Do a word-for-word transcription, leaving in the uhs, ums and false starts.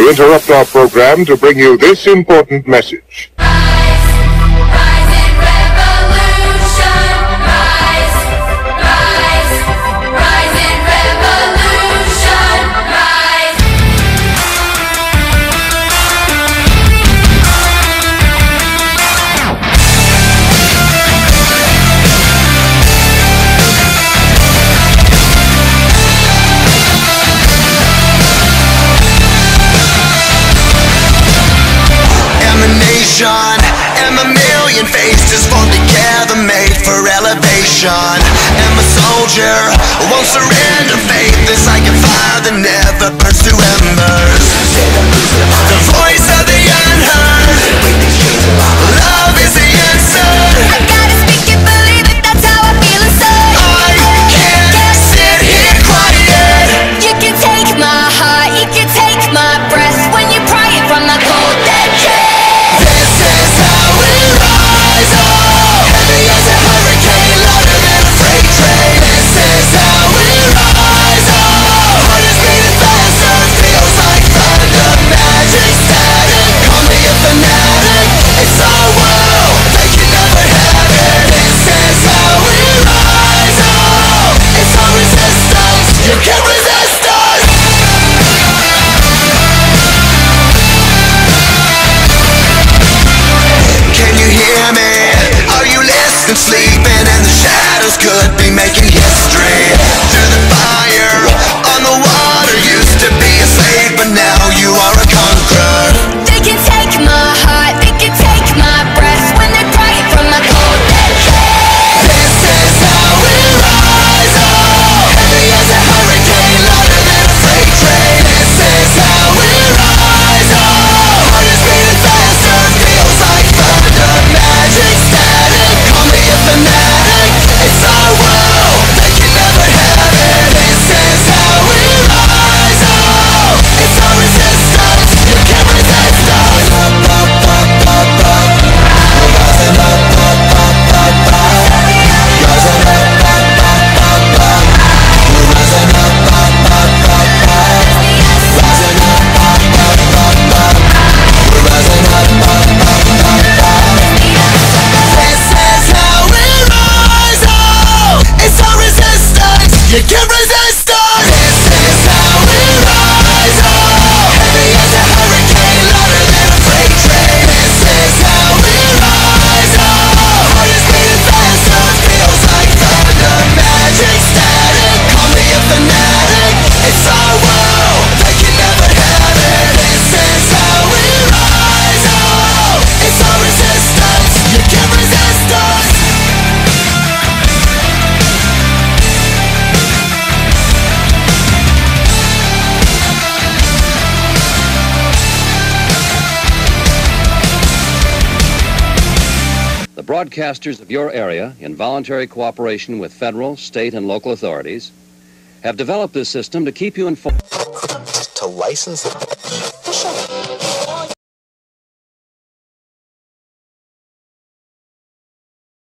We interrupt our program to bring you this important message. And a million faces formed together, made for elevation. And my soldier won't surrender faith. It's like a fire that never burns to embers. The voice of the unheard. Love is the answer. I gotta speak it, believe it, that's how I feel inside. I can't sit here quiet. You can take my heart, you can take my breath when you pry it from the cold dead chest. Sleeping and the shadows could be making history. Through the fire, on the water, used to be a slave, but now you are a conqueror. They can take my heart, they can take my breath when they pry it from my cold dead chest. This is how we rise up, heavy as a hurricane, louder than a freight train. This is how we rise up, heart is beating faster, feels like thunder, magic static. Call me a fanatic, it's our world, they can never have it. This is how we rise up, it's our resistance, you can't resist us. Up, up, up, up, up, we're rising up, up, up, up, up. Rising up, up, up, up, up. We're rising up, up, up, up, up. Rising up, up, up, up, up. We're rising up, up, up, up, up. This is how we rise up, it's our resistance, you can't resist us. This is how we rise up, heavy as a hurricane, louder than a freight train. This is how we rise up, heart is beating faster, feels like thunder, magic static. Call me a fanatic, it's our world, they can never have it. This is how we rise up, it's our resistance, you can't resist us. The broadcasters of your area, in voluntary cooperation with federal, state, and local authorities, have developed this system to keep you informed. To license it.